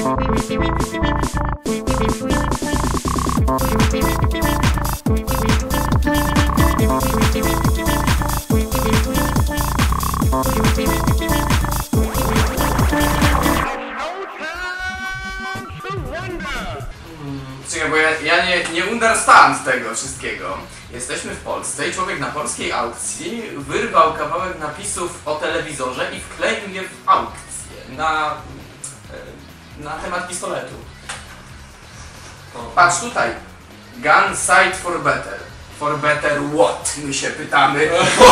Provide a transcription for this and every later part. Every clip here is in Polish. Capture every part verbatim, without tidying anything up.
Czekaj, bo ja, ja nie, nie understand tego wszystkiego. Jesteśmy w Polsce i człowiek na polskiej aukcji wyrwał kawałek napisów o telewizorze i wkleił je w aukcję na, na temat pistoletu. Patrz tutaj. Gun sight for better. For better what? My się pytamy.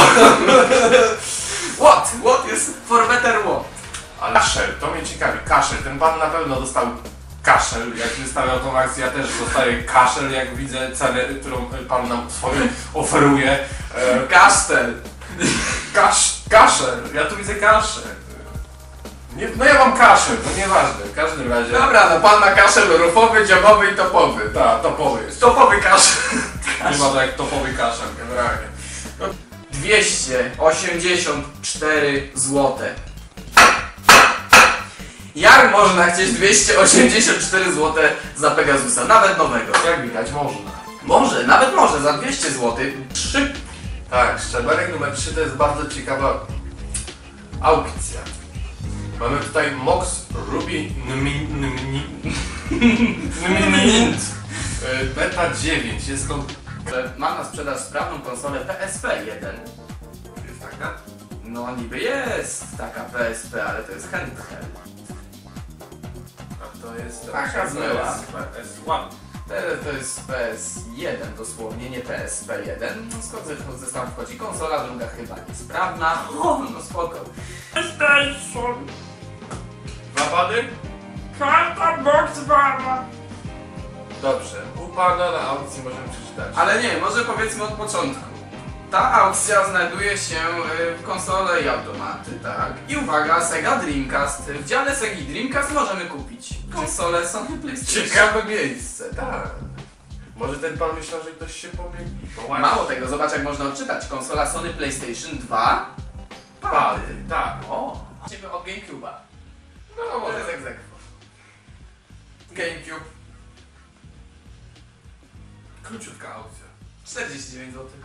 What? What jest for better what? Ale kaszel, to mnie ciekawi. Kaszel, ten pan na pewno dostał kaszel. Jak wystawiał tą akcję, ja też dostaję kaszel, jak widzę cenę, którą pan nam swoje oferuje. E, Kasztel. kasz, kaszel, ja tu widzę kaszel. Nie, no ja mam kaszel, no nieważne, w każdym razie. Dobra, no pan ma kaszel rufowy, dziobowy i topowy. Tak, topowy jest. Topowy kaszel. Nie ma to jak topowy kaszel generalnie. No, dwieście osiemdziesiąt cztery złote. Jak można chcieć dwieście osiemdziesiąt cztery złote za Pegasusa, nawet nowego? Jak widać, można. Może, nawet może, za dwieście złotych. trzy. Tak, szczebelek numer trzy to jest bardzo ciekawa aukcja. Mamy tutaj Mox Ruby Mint Beta dziewięć. Jest to... Ma na sprzedaż sprawną konsolę P S P jeden. Jest taka? No niby jest taka P S P, ale to jest handheld. A to jest... Taka była. P S jeden. Teraz to jest P S jeden dosłownie, nie P S P jeden. No skąd w zestaw wchodzi konsola, druga chyba niesprawna. O, no spoko. PlayStation. Dwa pady? Karta box mama. Dobrze. U pana na aukcji możemy przeczytać. Ale nie, może powiedzmy od początku. Ta aukcja znajduje się w konsole i automaty, tak? I uwaga, Sega Dreamcast. W dziale Segi Dreamcast możemy kupić konsolę Sony PlayStation. Ciekawe miejsce, tak. Może ten pan myślał, że ktoś się pomylił. No Mało tego, zobacz jak można odczytać. Konsola Sony PlayStation dwa. Pady, tak. O, idziemy od GameCube'a. No To może jest egzekwo. GameCube. króciutka aukcja. czterdzieści dziewięć złotych.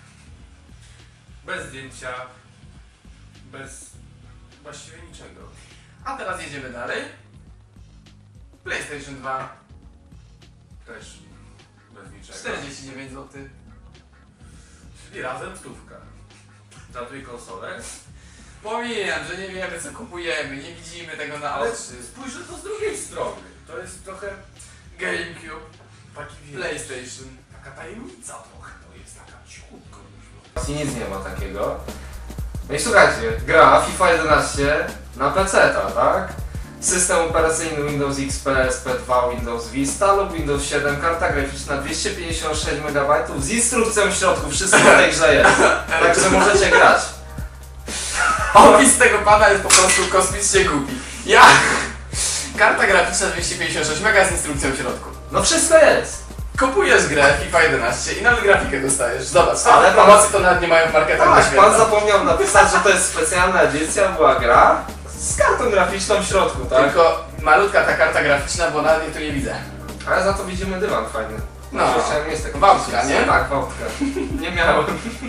Bez zdjęcia. Bez właściwie niczego. A teraz jedziemy dalej. PlayStation dwa. Też bez niczego. czterdzieści dziewięć złotych. Czyli razem stówka. Za tej konsolę. Pomijam, że nie wiemy co kupujemy, nie widzimy tego na Ale oczy. spójrz to z drugiej strony. To jest trochę GameCube, taki wielki. PlayStation. Taka tajemnica trochę. To jest taka cichutko już. Właśnie nic nie ma takiego. No i słuchajcie, gra FIFA jedenaście na peceta, tak? System operacyjny Windows X P, S P dwa, Windows Vista lub Windows siedem, karta graficzna dwieście pięćdziesiąt sześć megabajtów z instrukcją w środku, wszystko w tej grze jest. Także możecie grać. Opis tego pana jest po prostu kosmicznie głupi. Ja! Karta graficzna dwieście pięćdziesiąt sześć mega z instrukcją w środku. No wszystko jest. Kupujesz grę FIFA jedenaście i nawet grafikę dostajesz. Zobacz, ale Ale promocji to nawet nie mają w marketach na Tak, świata. pan zapomniał napisać, że to jest specjalna edycja, była gra z kartą graficzną w środku, tak? Tylko malutka ta karta graficzna, bo nawet jej tu nie widzę. Ale za to widzimy dywan fajny. No. Chciałem mieć taką Wałtka, nie? Tak, wałtkę. Nie miałem.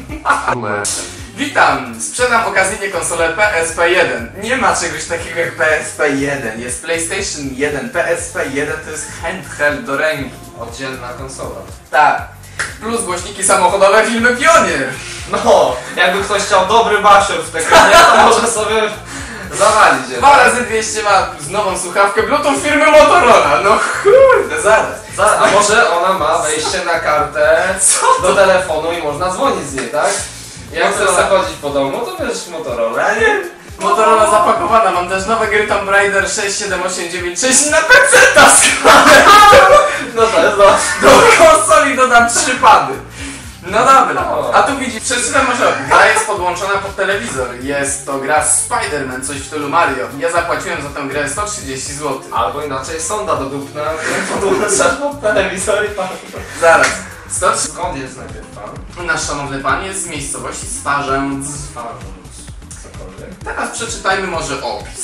Witam! Sprzedam okazyjnie konsolę P S P jeden. Nie ma czegoś takiego jak P S P jeden. Jest PlayStation jeden. P S P jeden to jest handheld do ręki. Oddzielna konsola. Tak. Plus głośniki samochodowe filmy Pionier. No, jakby ktoś chciał dobry basior w tej grze, to może sobie zawalić je. dwa razy dwieście ma z nową słuchawkę Bluetooth firmy Motorola. No kurde, zaraz. Za- A może ona ma wejście na kartę do telefonu i można dzwonić z niej, tak? Jak chcesz Motorola. zachodzić po domu, to wiesz Motorola. A nie. Motorola zapakowana. Mam też nowe gry Tomb Raider sześć, siedem, osiem, dziewięć, sześć na peceta z kolei. No to jest no. Do konsoli dodam trzy pady. No dobra, a tu widzisz, przeczytam może opis. Gra jest podłączona pod telewizor. Jest to gra Spider-Man, coś w stylu Mario. Ja zapłaciłem za tę grę sto trzydzieści złotych. Albo inaczej sonda do dupna, podłączasz pod telewizor i pan. Zaraz. sto trzydzieści. Skąd jest najpierw pan? Nasz szanowny pan jest z miejscowości Starzędz. Cokolwiek. Teraz przeczytajmy może opis.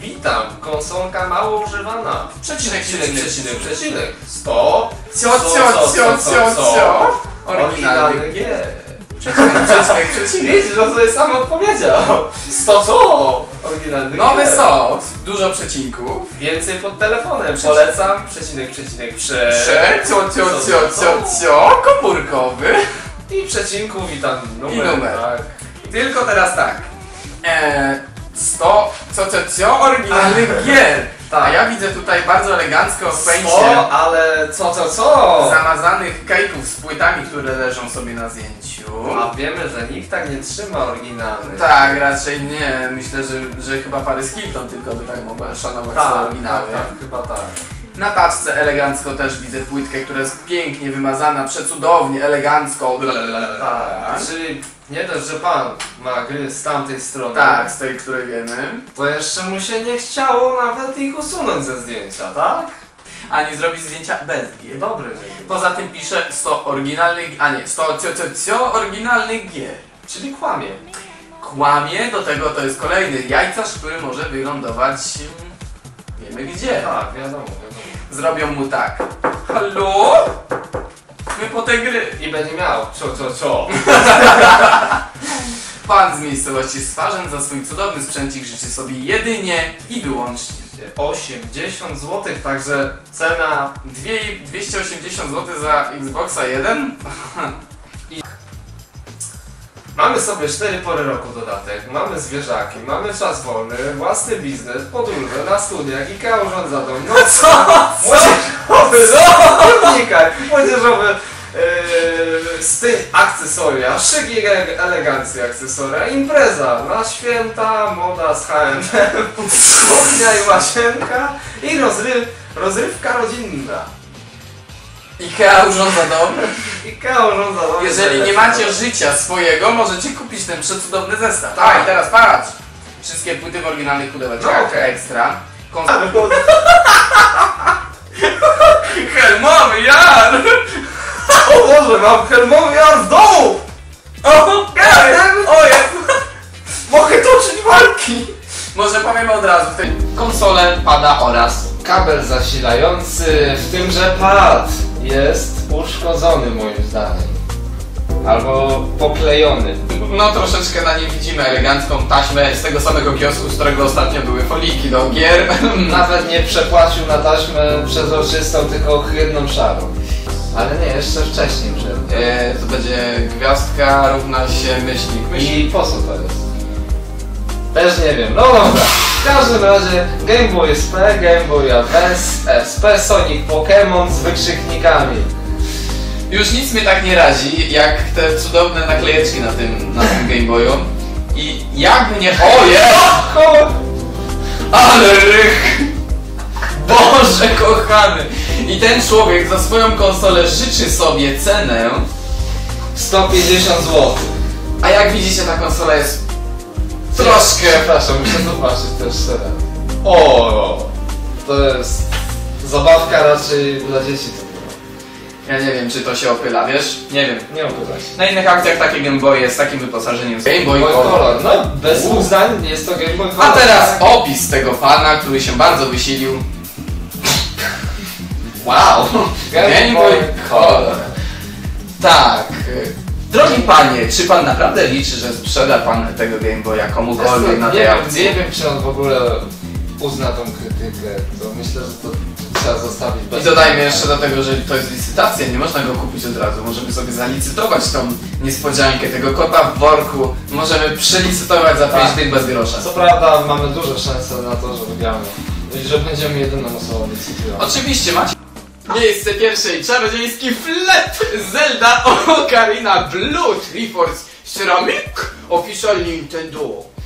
Witam, konsolka mało używana. Przecinek, Przecinek, przecinek, przecinek. sto. Cio, cio, cio, cio, cio. Oryginalny G. Przecinek, przecinek, przecinek. Widzisz, że sobie sam odpowiedział. sto co? Oryginalny Nowy G. soft, dużo przecinków. Więcej pod telefonem. Polecam. Przecinek, przecinek, prze. Prze, cio, cio, cio, cio, cio, komórkowy. I przecinków i tam numer. I numer. Tak. Tylko teraz tak. Eee, sto, co, co, co, oryginalnych gier. Tak. A ja widzę tutaj bardzo elegancko w pęcie sto, ale co, co, co? zamazanych kejków z płytami, które leżą sobie na zdjęciu. A wiemy, że nikt tak nie trzyma oryginalnych. Tak, raczej nie. Myślę, że, że chyba Paris Hilton tylko by tak mogła szanować Tak, te tak, oryginały. tak, chyba tak. Na taczce elegancko też widzę płytkę, która jest pięknie wymazana, przecudownie, elegancko. Tak. Czyli nie dość, że pan ma gry z tamtej strony. Tak, z tej, której wiemy. To jeszcze mu się nie chciało nawet ich usunąć ze zdjęcia, tak? Ani zrobić zdjęcia bez gier. Dobry. Poza tym pisze sto oryginalnych, a nie, sto cio, cio, cio oryginalnych gier. Czyli kłamie. Kłamie, do tego to jest kolejny jajcarz, który może wylądować wiemy gdzie. Tak, wiadomo, wiadomo. Zrobią mu tak. Halo? My po te gry. I będzie miał cio, cio, cio. Pan z miejscowości Stwarzyn za swój cudowny sprzęcik życzy sobie jedynie i wyłącznie osiemdziesiąt złotych, także cena... Dwie- dwieście osiemdziesiąt złotych za Xboxa jeden. Mamy sobie cztery pory roku dodatek, mamy zwierzaki, mamy czas wolny, własny biznes, podróże, na studiach, IKEA urządza dom. No co? Młodzieżowy, no! Unikaj! Młodzieżowy yy, styl akcesoria, szyk i ele- elegancja akcesoria, impreza na święta, moda z H and M, kuchnia i łazienka i rozryw, rozrywka rodzinna. IKEA urządza dom. IKEA urządza dom. Jeżeli nie macie życia swojego, możecie kupić ten przecudowny zestaw. Tak, i teraz patrz! Wszystkie płyty w oryginalnych pudełeczkach, No, okej. ekstra. Kons- Helmowy jar! O Boże, mam helmowy jar w domu! O, o jest! Mogę toczyć walki! Może powiem od razu, w tej konsole pada oraz Kabel zasilający, w tymże pad, jest uszkodzony moim zdaniem. Albo poklejony. no troszeczkę na nie widzimy elegancką taśmę z tego samego kiosku, z którego ostatnio były foliki do gier. Nawet nie przepłacił na taśmę przezroczystą, tylko ohydną szarą. Ale nie, jeszcze wcześniej przed. E, to będzie gwiazdka równa się myślnik. myślnik. I po co to jest? Też nie wiem, no dobra. W każdym razie Game Boy S P, Game Boy Advance, S P, Sonic Pokémon z wykrzyknikami. Już nic mnie tak nie razi, jak te cudowne naklejeczki na tym, na tym Game Boyu. I jak mnie... O jest! Ale rych! Boże kochany! I ten człowiek za swoją konsolę życzy sobie cenę, sto pięćdziesiąt złotych. a jak widzicie ta konsola jest troszkę... Przepraszam, muszę zobaczyć też serial. O, to jest zabawka raczej dla dzieci. Ja nie wiem, czy to się opyla, wiesz? Nie wiem. Nie opyla się. Na innych akcjach takie Game Boy z takim wyposażeniem Game Boy Boy Color. Color. No, bez dwóch zdań jest to Game Boy Color. A teraz opis tego pana, który się bardzo wysilił. Wow! Game Boy Color. Tak. Drogi panie, czy pan naprawdę liczy, że sprzeda pan tego Game Boya komukolwiek na nie tej wiem, aukcji? nie wiem, czy on w ogóle uzna tą krytykę. To myślę, że to trzeba zostawić bez... I dodajmy jeszcze do tego, że to jest licytacja, nie można go kupić od razu. Możemy sobie zalicytować tą niespodziankę, tego kota w worku. Możemy przelicytować za pięć Tak. dych bez grosza. Co prawda mamy duże szanse na to, że wygramy. I że będziemy jedyną osobą licytującą. Oczywiście macie miejsce pierwszej, czarodziejski flet Zelda Ocarina Blue Triforce Ceramic Official Nintendo.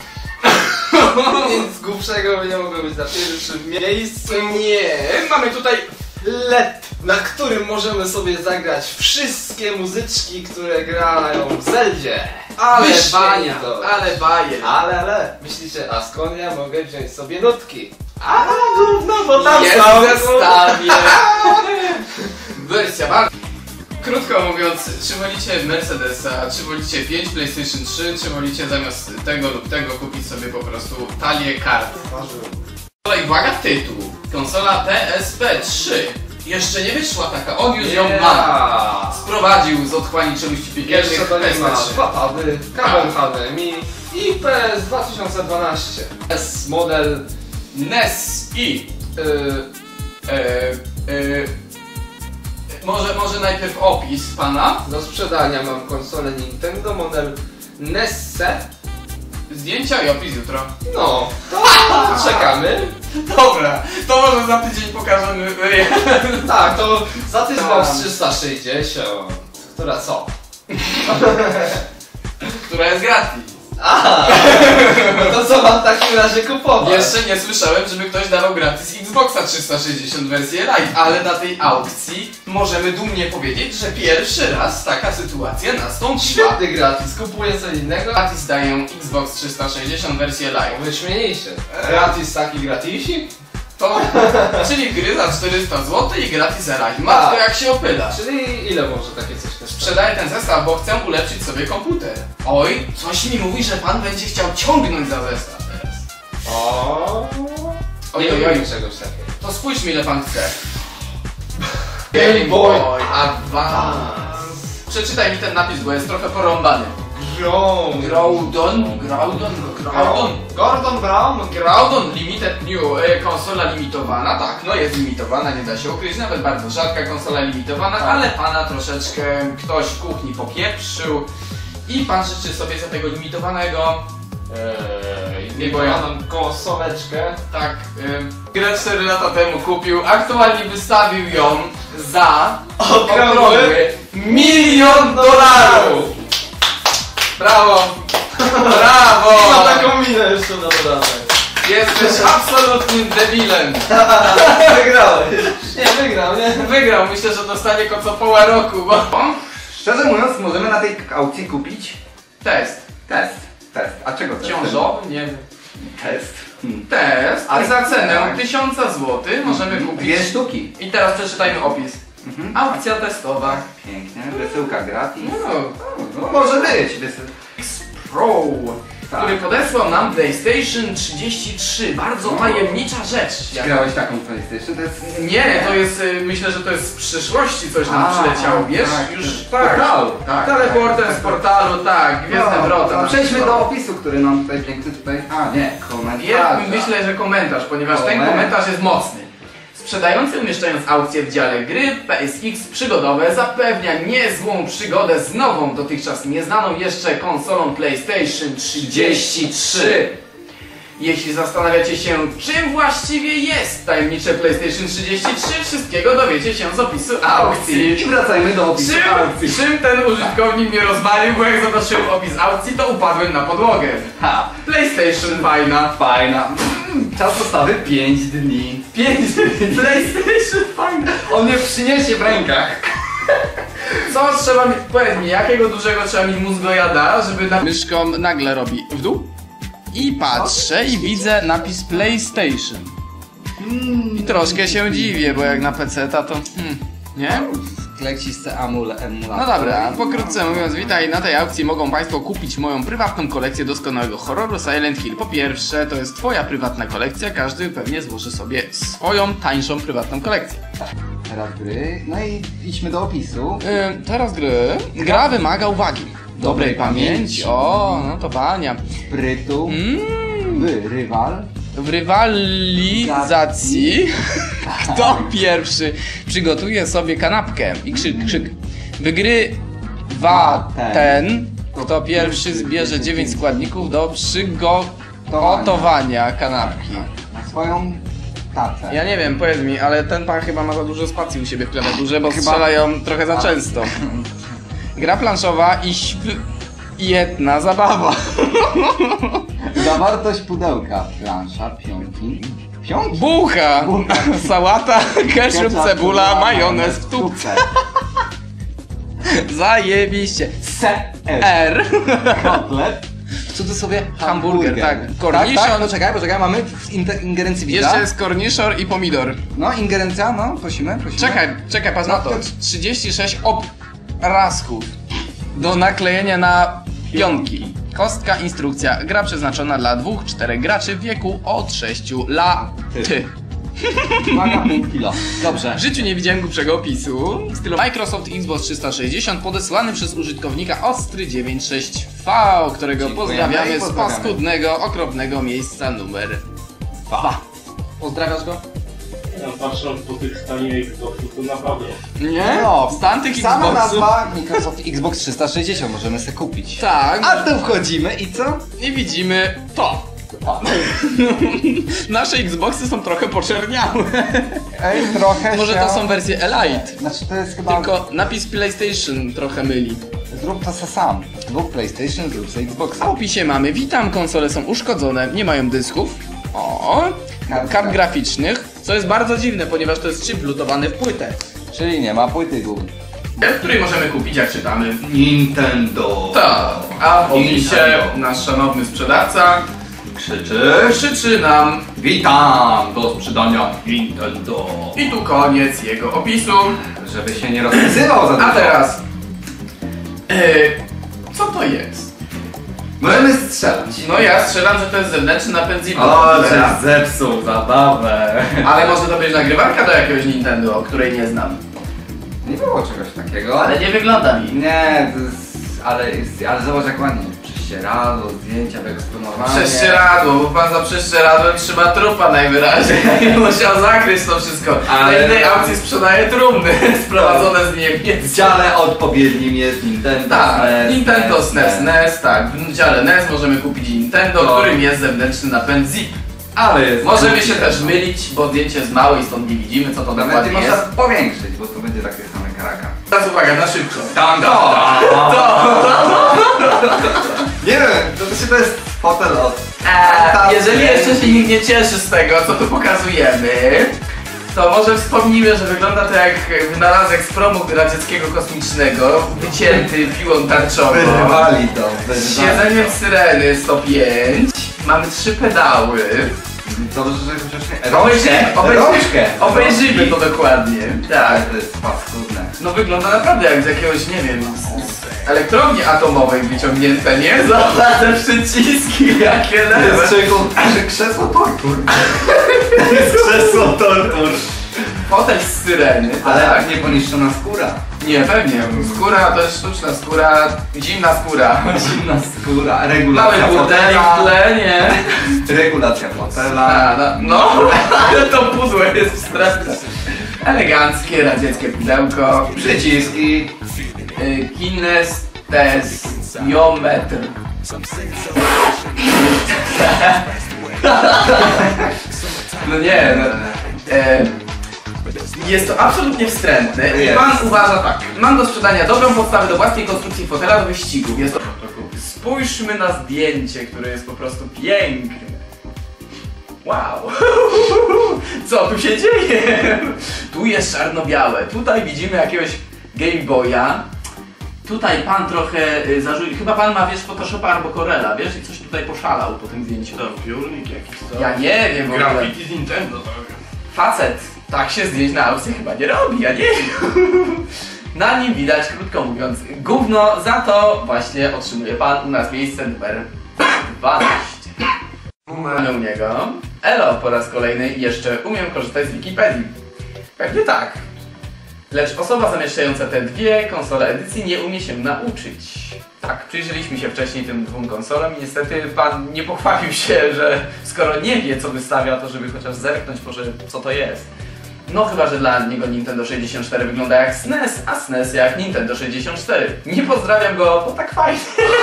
Nic głupszego nie mogło być na pierwszym miejscu. Nie, mamy tutaj Flet, na którym możemy sobie zagrać wszystkie muzyczki, które grają w Zeldzie. ale Wyśmienito. bania, ale baje. Ale, ale, myślicie, a skąd ja mogę wziąć sobie nutki? A, gówno, bo tam Jest są. w zestawie. Wersja bardzo. Krótko mówiąc, czy wolicie Mercedesa, czy wolicie pięć PlayStation trzy, czy wolicie zamiast tego lub tego kupić sobie po prostu talię kart? Ważył. I uwaga, tytuł. Konsola P S P trzy. Jeszcze nie wyszła taka, on już ją ma. Sprowadził z otchłani czeluści piekielnych Jeszcze to P S nie P ma. trzy. Dwa pady, kabel H D M I i P S dwa tysiące dwanaście. S model N E S i. yy, E, e, może, może najpierw opis pana. do sprzedania mam konsolę Nintendo model N E S. Zdjęcia i opis jutro. No, to czekamy. Dobra, to może za tydzień pokażemy. Tak, to za Tam. Xbox trzysta sześćdziesiąt. Która co? Która jest gratis. A, no to co mam w takim razie kupować? Jeszcze nie słyszałem, żeby ktoś dawał gratis Xboxa trzysta sześćdziesiąt wersję Lite, ale na tej aukcji możemy dumnie powiedzieć, że pierwszy raz taka sytuacja nastąpiła. Świetny gratis, kupuję co innego. Gratis dają Xbox trzysta sześćdziesiąt wersję Lite. Wyśmienicie. Gratis taki gratisik? To, czyli gry za czterysta złotych i gratis Lite. Matko, jak się opyla. Czyli ile może takie coś też? Sprzedaję ten zestaw, bo chcę ulepszyć sobie komputer. Oj, coś mi mówi, że pan będzie chciał ciągnąć za zestaw teraz. O. Oj, Nie oj, lubię oj. czegoś takiego. To spójrzmy, ile pan chce. Game Boy Advance. Przeczytaj mi ten napis, bo jest trochę porąbany. Grown. Groudon, Groudon, Groudon. Gordon Brown. Groudon Limited New, e, konsola limitowana, tak, no jest limitowana, nie da się ukryć, nawet bardzo rzadka konsola limitowana, Tak. ale pana troszeczkę ktoś w kuchni popieprzył i pan życzy sobie za tego limitowanego, Eee, Nie nie boję. mam konsoleczkę. tak, y, grę cztery lata temu kupił, aktualnie wystawił ją za okrągły milion dolarów! Brawo! Brawo! Mam taką minę jeszcze na dodatek. Jesteś absolutnym debilem! Wygrałeś. Nie, wygrał, nie? Wygrał, myślę, że dostanie go co poła roku, bo... Szczerze mówiąc, możemy na tej aukcji kupić Test. test. Test. A czego test? Ciążowy? Nie wiem. Test. Hmm. Test, Ale- a za cenę tak. tysiąc złotych możemy kupić... Dwie sztuki. I teraz przeczytajmy opis. Mhm. Aukcja testowa. Pięknie. Wysyłka gratis. No. No, może być. Wysył... X Pro, Tak. który podesłał nam PlayStation trzydzieści trzy. Bardzo tajemnicza rzecz. Jak- Grałeś taką PlayStation? To jest... Nie, to jest, y, myślę, że to jest z przyszłości coś nam A, przyleciało, wiesz? tak, Już z tak. portalu, tak, Teleportem tak, z tak. portalu, tak, Gwiezdne No, Wrota. no, na przejdźmy przykład. do opisu, który nam tutaj piękny tutaj... A nie, komentarz. Ja myślę, że komentarz, ponieważ ten Komentarz. komentarz jest mocny. Sprzedający umieszczając aukcję w dziale gry P S X przygodowe zapewnia niezłą przygodę z nową, dotychczas nieznaną jeszcze konsolą PlayStation trzydzieści trzy. Jeśli zastanawiacie się, czym właściwie jest tajemnicze PlayStation trzydzieści trzy, wszystkiego dowiecie się z opisu aukcji. I wracajmy do opisu aukcji. Czym, czym ten użytkownik mnie rozwalił, bo jak zobaczyłem opis aukcji, to upadłem na podłogę. Ha, PlayStation fajna. fajna. Czas dostawy pięć dni. pięć PlayStation fajna. On mnie przyniesie w rękach. Co trzeba mieć, powiedz mi, jakiego dużego trzeba mieć mózgojada, żeby na... Myszką nagle robi w dół i patrzę i widzę napis PlayStation. I troszkę się dziwię, bo jak na peceta to... Hmm, nie? Klecisty amul emulator. No dobra, pokrótce mówiąc, witaj, na tej aukcji mogą Państwo kupić moją prywatną kolekcję doskonałego horroru Silent Hill. Po pierwsze, to jest Twoja prywatna kolekcja, każdy pewnie złoży sobie swoją tańszą prywatną kolekcję. Teraz gry. No i idźmy do opisu. Yy, teraz gry. Gra wymaga uwagi. Dobrej pamięci. O, no to bania. Sprytu. Mm, Wy, rywal. w rywalizacji kto pierwszy przygotuje sobie kanapkę i krzyk, krzyk. Wygrywa ten, kto pierwszy zbierze dziewięć składników do przygotowania kanapki. Na swoją tacę. Ja nie wiem, powiedz mi, ale ten pan chyba ma za dużo spacji u siebie w klawiaturze, bo Chyba- strzelają trochę za często. Gra planszowa i jedna zabawa. Zawartość pudełka. Plansza, pionki. Pionki? Bułka, Bułka. sałata, ketchup, Ketchup, cebula, majonez w tubce. Zajebiście. C. R. R. Kotlet. W cudzysłowie Hamburger, tak. Tak, Cornichon. tak, poczekaj, poczekaj, mamy w inter- ingerencji widza. Jeszcze jest korniszor i pomidor. No, ingerencja, no, prosimy, prosimy. Czekaj, czekaj, patrz na to. trzydzieści sześć obrazków do naklejenia na pionki. Kostka, instrukcja. Gra przeznaczona dla dwóch czterech graczy w wieku od sześciu lat. Ty. Uwaga, pół kilo. Dobrze. W życiu nie widziałem głupszego opisu. W stylu Microsoft Xbox trzysta sześćdziesiąt podesłany przez użytkownika Ostry dziewięćdziesiąt sześć V, którego Dziękujemy pozdrawiamy i z pozdrawiamy. paskudnego, okropnego miejsca numer dwa. Pozdrawiasz go? Ja patrząc po tych stanych Xboxów, to naprawdę. Nie? No, z tamtych Sama Xboxów. nazwa Microsoft Xbox trzysta sześćdziesiąt, możemy sobie kupić. Tak. A tu wchodzimy i co? I widzimy to. Nasze Xboxy są trochę poczerniałe. Ej, trochę Może się... to są wersje Elite. Znaczy to jest chyba... Tylko napis PlayStation trochę myli. Zrób to se sam. Zrób PlayStation, zrób sobie Xboxa. W opisie mamy: witam, konsole są uszkodzone, nie mają dysków. O, kart graficznych, co jest bardzo dziwne, ponieważ to jest chip wlutowany w płytę. Czyli nie ma płyty Google. W której możemy kupić, jak czytamy. Nintendo. Tak, a w opisie Nintendo. nasz szanowny sprzedawca Krzyczy. krzyczy nam Witam do sprzedania Nintendo. i tu koniec jego opisu. Żeby się nie rozpisywał za dużo. A teraz, e, co to jest? Możemy strzelać. No ja strzelam, że to jest zewnętrzny napęd zip. O, że zepsuł zabawę. Ale może to być nagrywarka do jakiegoś Nintendo, o której nie znam. Nie było czegoś takiego. Ale nie wygląda mi. Nie, to jest, ale, jest, ale zobacz jak ładnie. Prześcieradło, zdjęcia, wyeksponowanie. Prześcieradło, bo pan za prześcieradłem trzyma trupa najwyraźniej i musiał zakryć to wszystko. Ale- Na innej aukcji sprzedaje trumny sprowadzone z Niemiec. W dziale odpowiednim jest Nintendo, Tak, S N E S, Nintendo S N E S, N E S, tak. W dziale N E S możemy kupić Nintendo, No. w którym jest zewnętrzny napęd zip. Ale jest Możemy się też mylić, bo zdjęcie jest małe i stąd nie widzimy, co to Nawet dokładnie można jest. powiększyć, bo to będzie takie same karaka. Teraz uwaga, na szybko. Tam, To! Nie wiem, to, to, się to jest fotel od... Eee, jeżeli jeszcze się nikt nie cieszy z tego, co tu pokazujemy, to może wspomnimy, że wygląda to jak wynalazek z promu radzieckiego kosmicznego, wycięty piłą tarczową. Wyrwali to, Z wyrwali siedzeniem to. syreny sto pięć. Mamy trzy pedały. Dobrze, że chociaż nie... Obejrzymy, obejrzymy, obejrzymy to dokładnie. Tak, Tak. to jest paskudne. No wygląda naprawdę jak z jakiegoś, nie wiem, z, z elektrowni atomowej wyciągnięte, nie? Zobacz te przyciski, jakie To lewe. jest czego- krzesło tortur. To jest krzesło tortur. Fotel z syreny, Ale tak? tak nie poniszczona skóra. Nie, pewnie. Skóra to jest sztuczna skóra, zimna skóra. Zimna skóra, Mały regulacja burdelik w fotela. tle, nie? Regulacja fotela. A, no, no, ale to pudło jest straszne. Eleganckie, radzieckie pudełko. Przyciski. Y, Kinestezjometr. No nie, no. E, jest to absolutnie wstrętne i Jest. pan uważa tak. Mam do sprzedania dobrą podstawę do własnej konstrukcji fotela do wyścigów. Jest to... Spójrzmy na zdjęcie, które jest po prostu piękne. Wow! Co tu się dzieje? Tu jest czarno-białe, tutaj widzimy jakiegoś Game Boya. Tutaj pan trochę y, zarzucił, chyba pan ma, wiesz, Photoshopa albo Corela, wiesz, i coś tutaj poszalał po tym zdjęciu. To piórnik jakiś, co? Ja nie wiem w ogóle. Graffiti z Nintendo trochę. Facet tak się zdjęć na aukcji chyba nie robi, ja nie wiem. Na nim widać, krótko mówiąc, gówno, za to właśnie otrzymuje pan u nas miejsce numer dwanaście. Mamy u niego. Elo, po raz kolejny jeszcze umiem korzystać z Wikipedii. Pewnie tak. Lecz osoba zamieszczająca te dwie konsole edycji nie umie się nauczyć. Tak, przyjrzeliśmy się wcześniej tym dwóm konsolom i niestety pan nie pochwalił się, że skoro nie wie, co wystawia, to żeby chociaż zerknąć może, co to jest. No chyba, że dla niego Nintendo sześćdziesiąt cztery wygląda jak S N E S, a S N E S jak Nintendo sześćdziesiąt cztery. Nie pozdrawiam go, bo tak fajnie.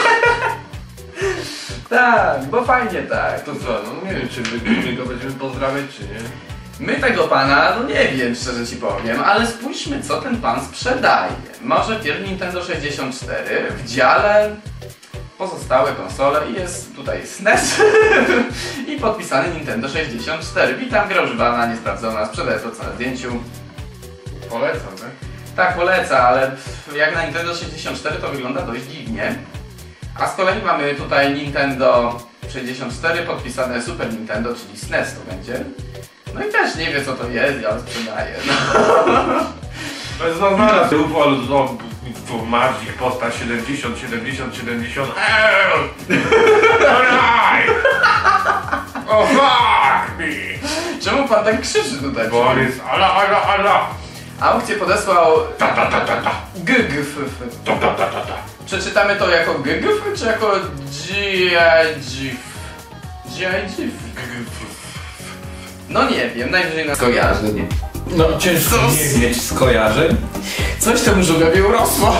Tak, bo fajnie tak. To co, no nie wiem, czy my, my go będziemy pozdrawiać, czy nie? My tego pana, no nie wiem, szczerze ci powiem, ale spójrzmy, co ten pan sprzedaje. Może pierw Nintendo sześćdziesiąt cztery, w dziale pozostałe konsole i jest tutaj S N E S i podpisany Nintendo sześćdziesiąt cztery. Witam, gra używana, niesprawdzona, sprzedaję to co na zdjęciu. Polecam, tak? Tak, poleca, ale jak na Nintendo sześćdziesiąt cztery to wygląda dość dziwnie. A z kolei mamy tutaj Nintendo sześćdziesiąt cztery, podpisane Super Nintendo, czyli S N E S to będzie. No i też nie wie co to jest, ale sprzedaje. No. To jest znana tyłu, ale to Tu Magic postać siedemdziesiąt, siedemdziesiąt, siedemdziesiąt. Help! Alright! Oh fuck me! Czemu pan tak krzyczy tutaj? Borys, ala, ala, ala! Aukcję podesłał Ta, ta, ta, ta, ta. G G F F. Ta, ta, ta, ta, ta. Przeczytamy to jako G G F czy jako G I G F? G I G F? No nie wiem, najwyżej nas kojarzy. No ciężko nie mieć skojarzeń. Coś tam żółwiowi urosło.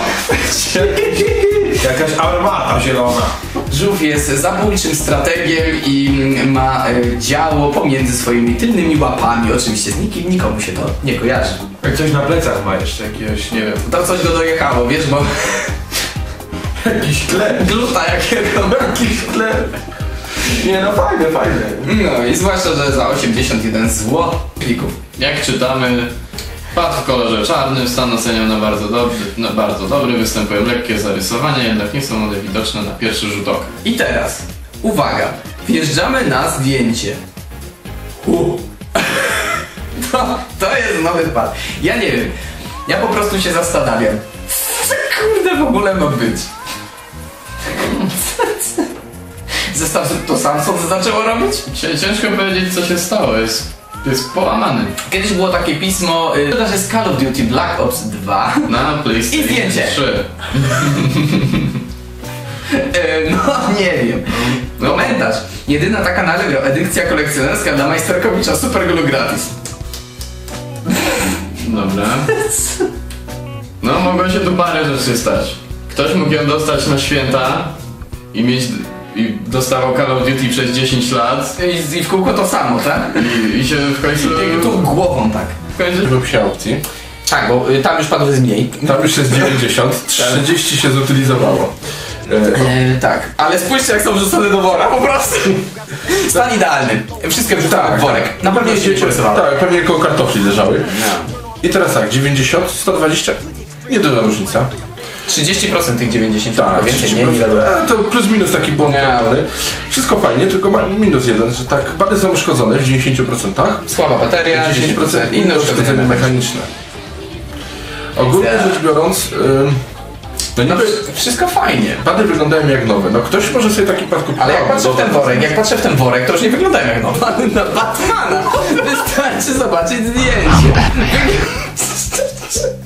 Jakaś armata zielona. Żółw jest zabójczym strategiem i ma e, działo pomiędzy swoimi tylnymi łapami. Oczywiście z nikim, nikomu się to nie kojarzy. Jak coś na plecach ma jeszcze jakiegoś, nie wiem, To coś go dojechało, wiesz, bo jakiś chleb. gluta jakiego. Jakiś chleb. Nie no, fajne, fajne. No i zwłaszcza, że za osiemdziesiąt jeden złotych. Jak czytamy, pad w kolorze czarnym, stan oceniam na bardzo dobry, na bardzo dobry, występują lekkie zarysowania, jednak nie są one widoczne na pierwszy rzut oka. I teraz, uwaga, wjeżdżamy na zdjęcie. U. To, to jest nowy pad. Ja nie wiem, ja po prostu się zastanawiam, co kurde w ogóle ma być? Zestaw to Samsung zaczęło robić? Cie- Ciężko powiedzieć, co się stało, jest, jest połamany. Kiedyś było takie pismo, y, to jest Call of Duty Black Ops dwa. Na PlayStation I zdjęcie. trzy. E, no nie wiem. Komentarz. Jedyna taka na Allegro edycja kolekcjonerska dla Majsterkowicza Super Glue gratis. Dobra. No, mogło się tu parę rzeczy stać. Ktoś mógł ją dostać na święta i mieć... i dostawał Call of Duty przez dziesięć lat I, i w kółko to samo, tak? i, i się w końcu... I tu głową tak. w końcu... W opcji aukcji. Tak, bo y, tam już padło jest mniej. Tam już jest dziewięćdziesiąt, trzydzieści się zutylizowało. E, tak, ale spójrzcie jak są wrzucone do wora, po prostu. Stan idealny. Wszystkie wrzucone w worek. Na pewno się nie porysowało. Tak, pewnie koło kartofli leżały. I teraz tak, dziewięćdziesiąt, sto dwadzieścia. Nieduża różnica. trzydzieści procent tych dziewięćdziesięciu, Tak, więcej, nie, nie wiadomo. e, to plus minus taki błąd kontrolny. Wszystko fajnie, tylko ma minus jeden, że tak, bady są uszkodzone w dziewięćdziesięciu procentach. Słaba bateria, dziesięć procent inne inne uszkodzenie uszkodzenia mechaniczne. Ogólnie Widzę. rzecz biorąc, ym, no No, niby wszystko fajnie. pady wyglądają jak nowe. No ktoś może sobie taki pad kupić. Ale jak patrzę w ten Dobra. worek, jak patrzę w ten worek, to już nie wyglądają jak nowe. Na Batmana. Wystarczy zobaczyć zdjęcie.